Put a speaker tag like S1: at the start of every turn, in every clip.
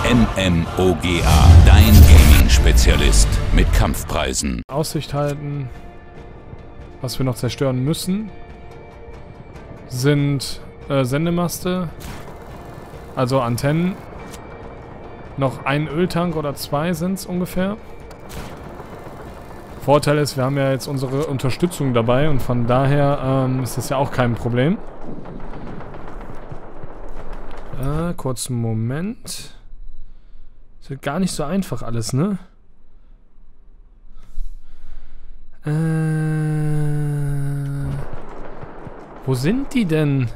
S1: NMOGA, dein Gaming-Spezialist mit Kampfpreisen.
S2: Aussicht halten. Was wir noch zerstören müssen, sind Sendemaste, also Antennen. Noch ein Öltank oder zwei sind es ungefähr. Vorteil ist, wir haben ja jetzt unsere Unterstützung dabei und von daher ist das ja auch kein Problem. Kurzen Moment. Ist ja gar nicht so einfach alles, ne? Wo sind die denn?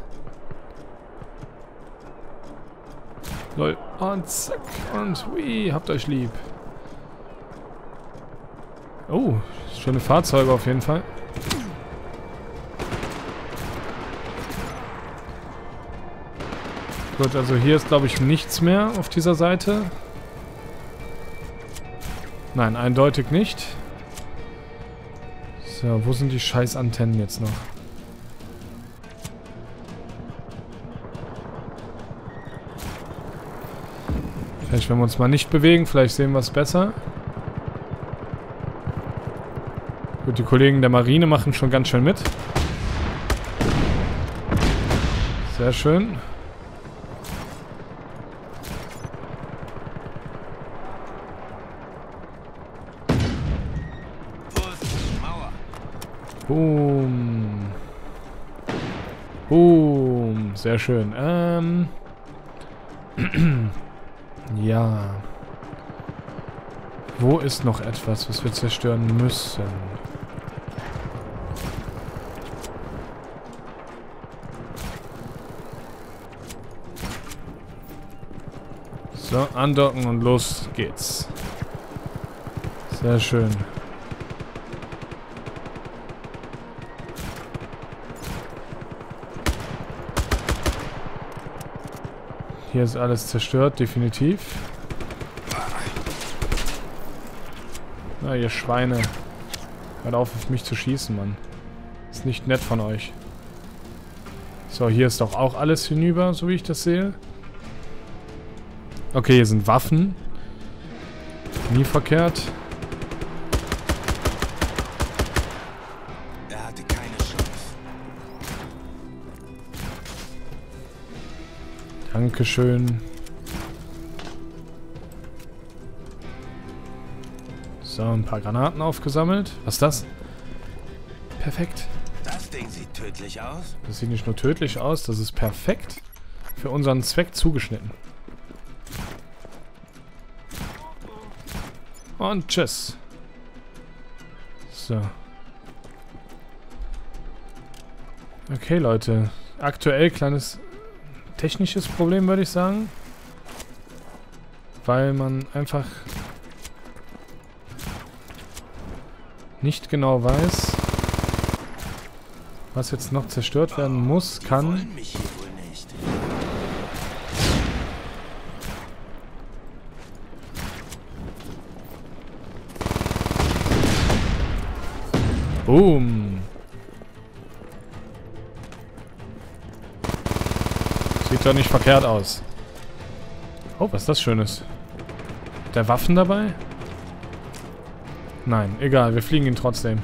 S2: Lol. Und zack. Und hui, habt euch lieb. Oh, schöne Fahrzeuge auf jeden Fall. Gut, also hier ist, glaube ich, nichts mehr auf dieser Seite. Nein, eindeutig nicht. So, wo sind die scheiß Antennen jetzt noch? Vielleicht, wenn wir uns mal nicht bewegen, vielleicht sehen wir es besser. Gut, die Kollegen der Marine machen schon ganz schön mit. Sehr schön. Boom. Boom. Sehr schön. Ja. Wo ist noch etwas, was wir zerstören müssen? So, andocken und los geht's. Sehr schön. Hier ist alles zerstört, definitiv. Na, ihr Schweine. Hört auf mich zu schießen, Mann. Ist nicht nett von euch. So, hier ist doch auch alles hinüber, so wie ich das sehe. Okay, hier sind Waffen. Nie verkehrt.
S3: Er hatte keine Chance.
S2: Dankeschön. So, ein paar Granaten aufgesammelt. Was ist das? Perfekt.
S3: Das Ding sieht tödlich aus.
S2: Das sieht nicht nur tödlich aus, das ist perfekt für unseren Zweck zugeschnitten. Und tschüss. So. Okay, Leute. Aktuell kleines technisches Problem, würde ich sagen. Weil man einfach nicht genau weiß, was jetzt noch zerstört werden muss, kann.
S3: Wollen mich hier wohl nicht.
S2: Boom. Sieht doch nicht verkehrt aus. Oh, was ist das Schönes? Hat der Waffen dabei? Nein, egal, wir fliegen ihn trotzdem.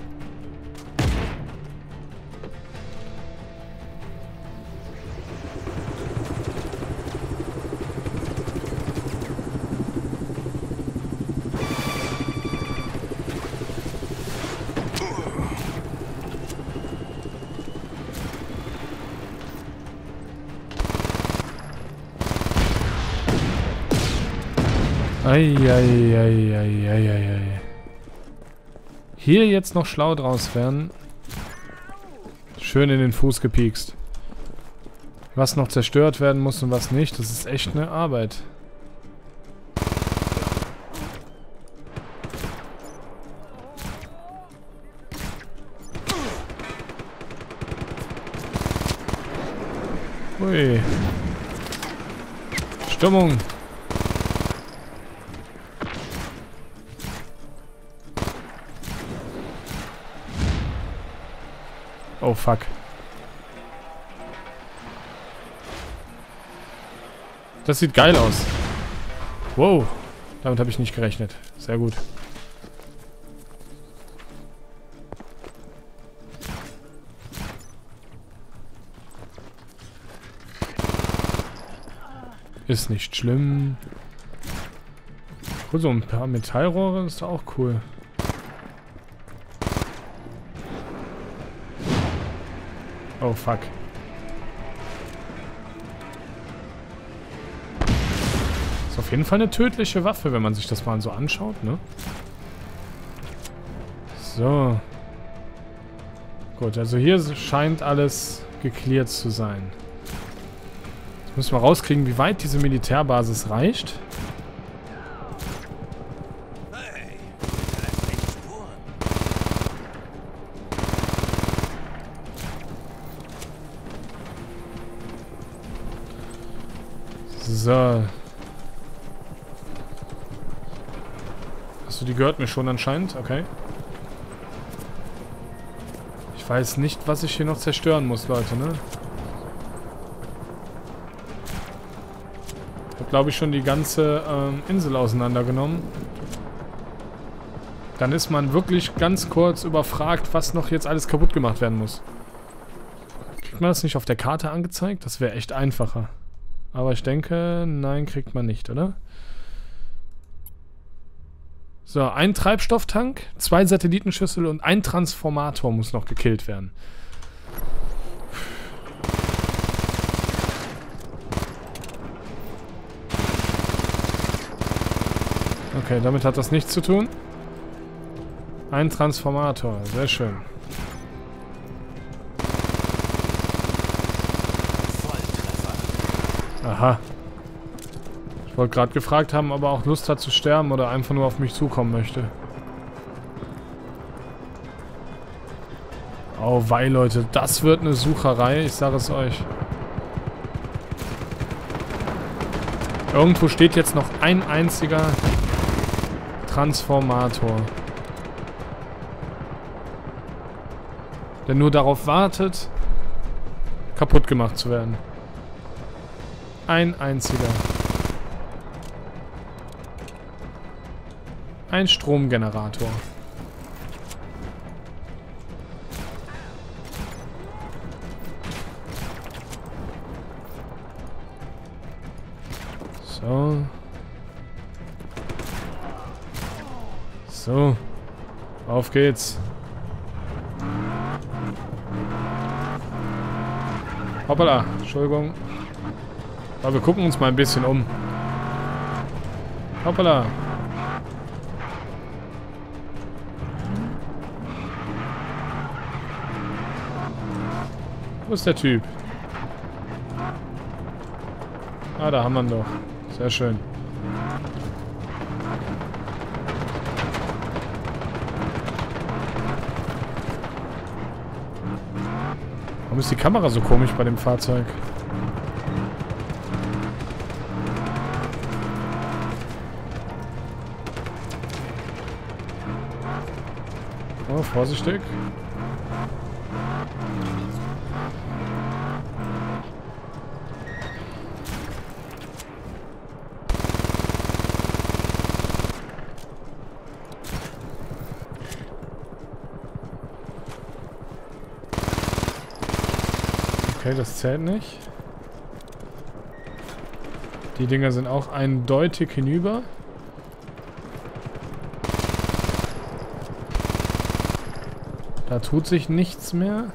S2: Eieieiei. Hier jetzt noch schlau draus werden. Schön in den Fuß gepiekst. Was noch zerstört werden muss und was nicht, das ist echt eine Arbeit. Ui. Stimmung. Oh fuck. Das sieht geil aus. Wow. Damit habe ich nicht gerechnet. Sehr gut. Ist nicht schlimm. Gut, so ein paar Metallrohre ist auch cool. Oh, fuck. Ist auf jeden Fall eine tödliche Waffe, wenn man sich das mal so anschaut, ne? So. Gut, also hier scheint alles geklärt zu sein. Jetzt müssen wir rauskriegen, wie weit diese Militärbasis reicht.
S3: Hey, hinterlässt echt Spuren.
S2: So. Achso, die gehört mir schon anscheinend. Okay. Ich weiß nicht, was ich hier noch zerstören muss, Leute, ne? Ich habe, glaube ich, schon die ganze Insel auseinandergenommen. Dann ist man wirklich ganz kurz überfragt, was noch jetzt alles kaputt gemacht werden muss. Kriegt man das nicht auf der Karte angezeigt? Das wäre echt einfacher. Aber ich denke, nein, kriegt man nicht, oder? So, ein Treibstofftank, 2 Satellitenschüssel und ein Transformator muss noch gekillt werden. Okay, damit hat das nichts zu tun. Ein Transformator, sehr schön. Aha. Ich wollte gerade gefragt haben, ob er auch Lust hat zu sterben oder einfach nur auf mich zukommen möchte. Oh wei, Leute, das wird eine Sucherei, ich sage es euch. Irgendwo steht jetzt noch ein einziger Transformator. Der nur darauf wartet, kaputt gemacht zu werden. Ein einziger. Ein Stromgenerator. So. So. Auf geht's. Hoppala. Entschuldigung. Aber wir gucken uns mal ein bisschen um. Hoppala. Wo ist der Typ? Ah, da haben wir ihn doch. Sehr schön. Warum ist die Kamera so komisch bei dem Fahrzeug? Oh, vorsichtig. Okay, das zählt nicht. Die Dinger sind auch eindeutig hinüber. Da tut sich nichts mehr.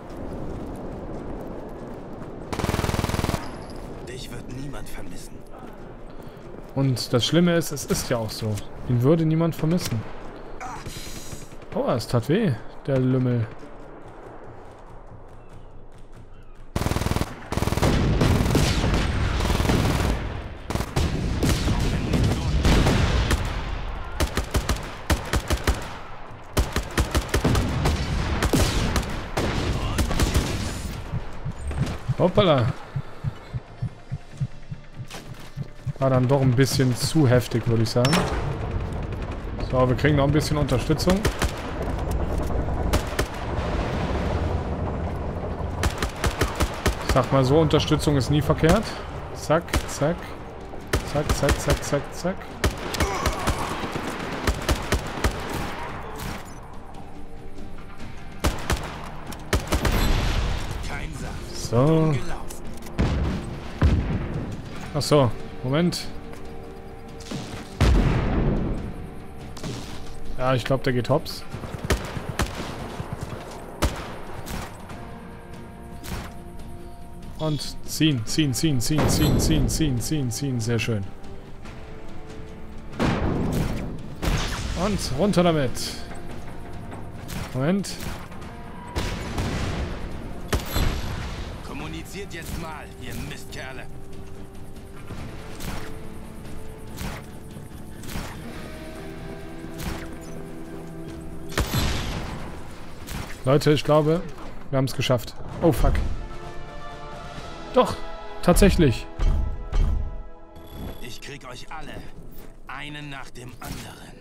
S3: Dich wird niemand vermissen.
S2: Und das Schlimme ist, es ist ja auch so. Ihn würde niemand vermissen. Oh, es tat weh, der Lümmel. Hoppala. War dann doch ein bisschen zu heftig, würde ich sagen. So, wir kriegen noch ein bisschen Unterstützung. Ich sag mal so, Unterstützung ist nie verkehrt. Zack, zack, Zack, zack, zack, zack, zack. So. Ach so, Moment. Ja, ich glaube, der geht hops. Und ziehen, ziehen, ziehen, ziehen, ziehen, ziehen, ziehen, ziehen, ziehen. Sehr schön. Und runter damit. Moment.
S3: Kommuniziert jetzt mal, ihr Mistkerle.
S2: Leute, ich glaube, wir haben es geschafft. Oh, fuck. Doch, tatsächlich.
S3: Ich krieg euch alle. Einen nach dem anderen.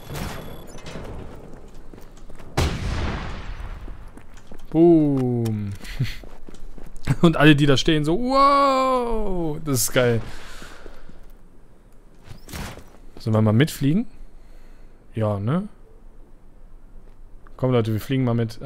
S2: Boom. Und alle, die da stehen, so, wow, das ist geil. Sollen wir mal mitfliegen? Ja, ne? Komm, Leute, wir fliegen mal mit.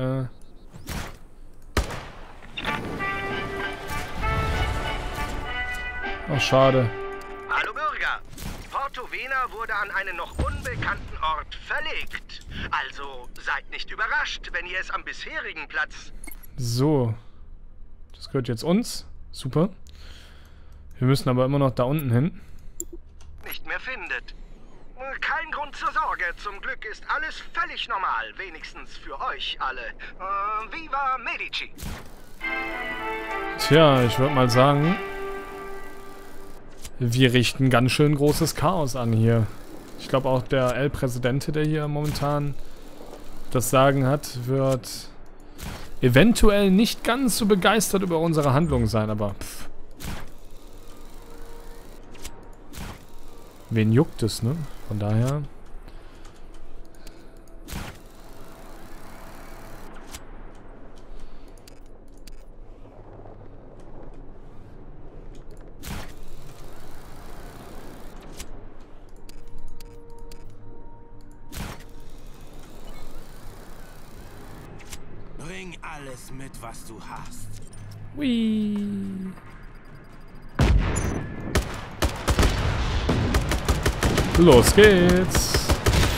S2: Oh, schade.
S4: Hallo Bürger. Porto-Vena wurde an einen noch unbekannten Ort verlegt. Also seid nicht überrascht, wenn ihr es am bisherigen Platz...
S2: So. Das gehört jetzt uns. Super. Wir müssen aber immer noch da unten hin.
S4: ...nicht mehr findet. Kein Grund zur Sorge. Zum Glück ist alles völlig normal. Wenigstens für euch alle. Viva Medici.
S2: Tja, ich würde mal sagen... Wir richten ganz schön großes Chaos an hier. Ich glaube auch der El Presidente, der hier momentan das Sagen hat, wird eventuell nicht ganz so begeistert über unsere Handlung sein, aber pff. Wen juckt es, ne? Von daher...
S3: Bring alles mit, was du hast.
S2: Hui. Los geht's.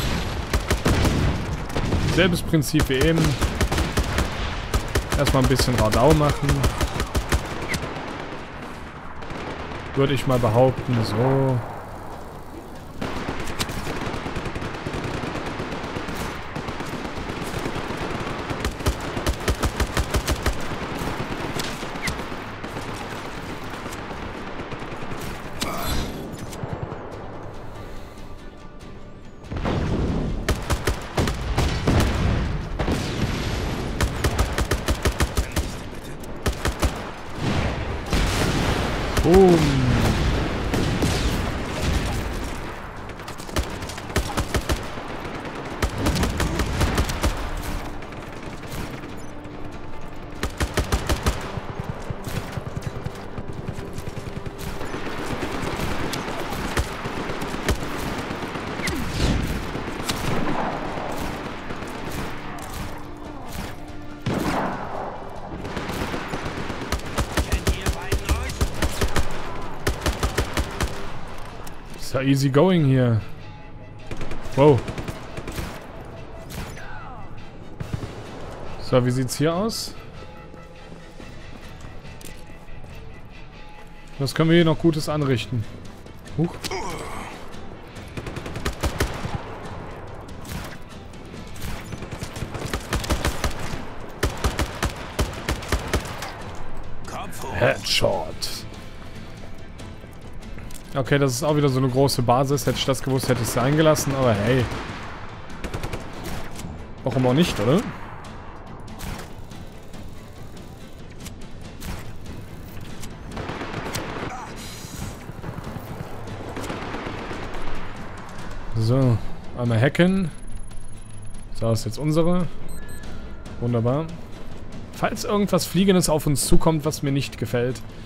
S2: Selbes Prinzip wie eben. Erstmal ein bisschen Radau machen. Würde ich mal behaupten, so. Boom. Ist ja easy going hier. Wow. So, wie sieht's hier aus? Was können wir hier noch Gutes anrichten? Huch. Headshot. Okay, das ist auch wieder so eine große Basis. Hätte ich das gewusst, hätte ich es sein gelassen. Aber hey. Warum auch nicht, oder? So, einmal hacken. So, ist jetzt unsere. Wunderbar. Falls irgendwas Fliegendes auf uns zukommt, was mir nicht gefällt,